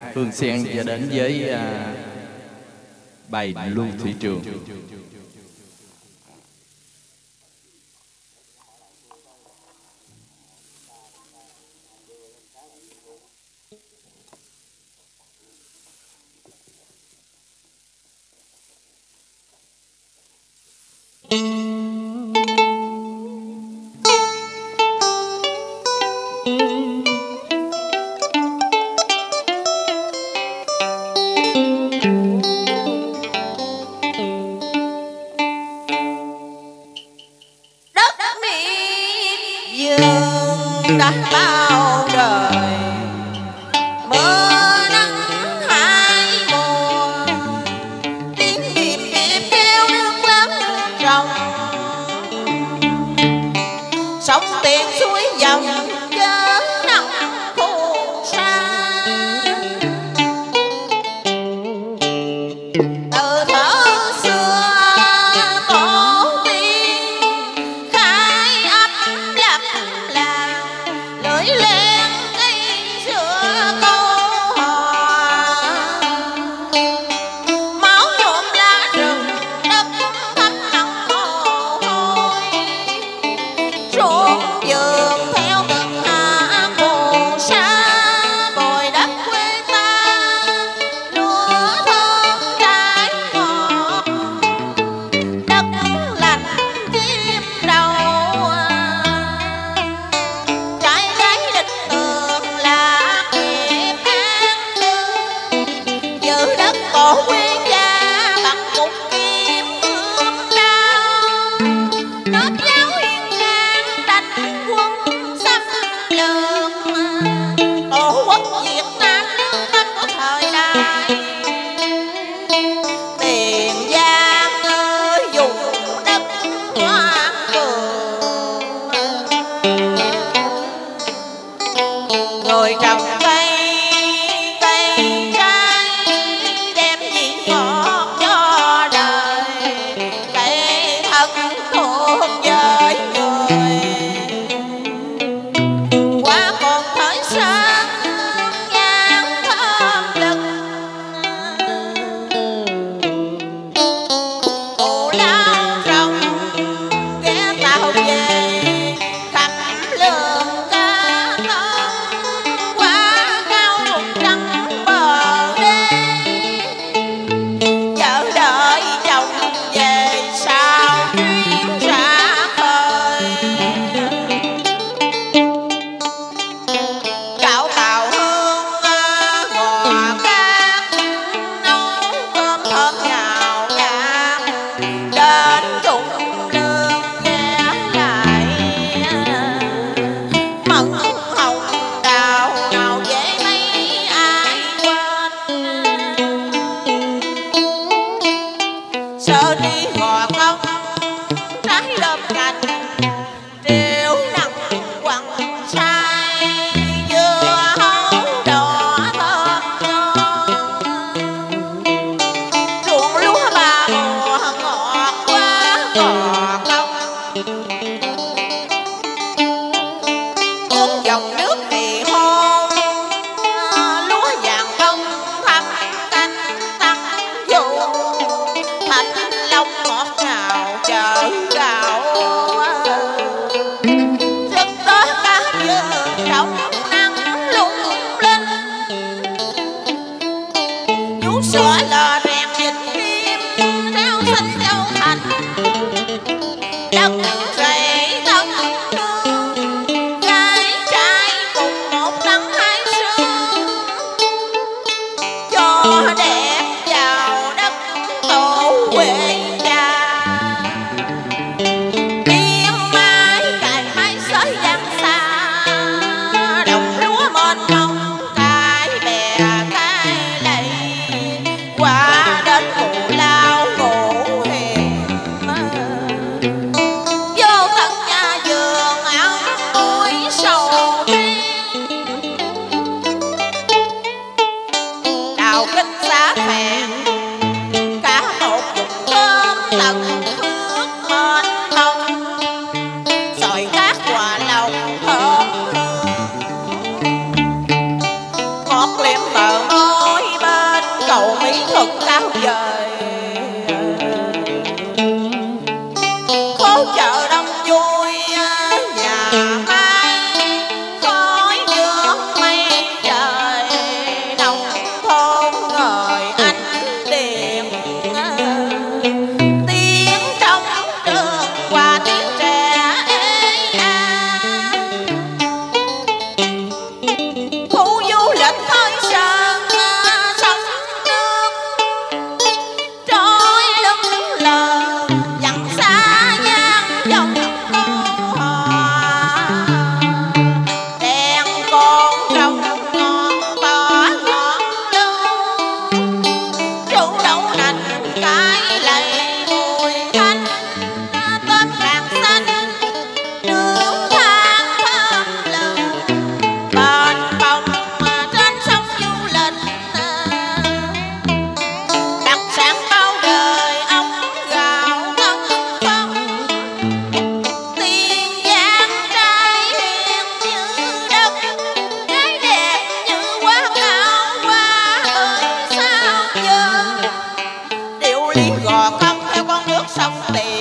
Hương Sen sẽ đến với bài Lưu Thủy Trường. đã bao đời mưa nắng hai mùa, tiếng nhịp nhịp kêu nước lắng ròng, sóng tiền suối dòng chớ nắng phù sa. Từ thuở xưa tổ tiên khai ấp lập làng, lưỡi len cây xưa câu hò, máu nhuộm lá rừng đất thấm nắng mồ hôi, ruộng vườn theo từng hạ phù sa, bồi đất quê ta lúa thơm trái ngọt, đất lành kim đầu. Trái gái định tường là nghiệp an cư, giữ đất tổ quý gia bằng một kim ươm đao, nốt giáo hiên ngang đánh quân xâm lược, tổ quốc Việt Nam lương tâm của thời đại. Tiền Giang ơi dùng đất ngoan cường, người trồng cây trái đem vị ngọt cho đời, cây thân thuộc với người. Qua còn thời sáng nhang thơm lừng, cụ lao rồng ghé tàu về khắp lường ca tông, qua cao rụng trắng bờ đê, chờ đợi chồng về sau chuyến ra khơi. Gạo tàu hương ngò cát nấu cơm thơm nhào nhạt, đến trụng lương ghé lại mận hồng đào ngào dễ mấy ai quên. Sợ đi gò công trái đơm cành, triều nắng quằn sai dưa hấu đỏ thơm ngon, ruộng lúa ba mùa ngọt quá gò công. Uống dòng nước thì hôn lúa vàng bông thăm canh tăng vụ, thanh long ngọt ngào chờ gạo. Rất đó cá vườn trong nắng lung linh, vú sữa lò rèn vịt kim rau xanh châu thành, đất rẫy thân thương gái trai cùng một nắng hai sương, cho đẹp vào đất tổ quê cha. Tiếng mai cài hai sới vang xa, đồng lúa mênh mông cái bè cái lầy, quả gò công theo con nước sông tiền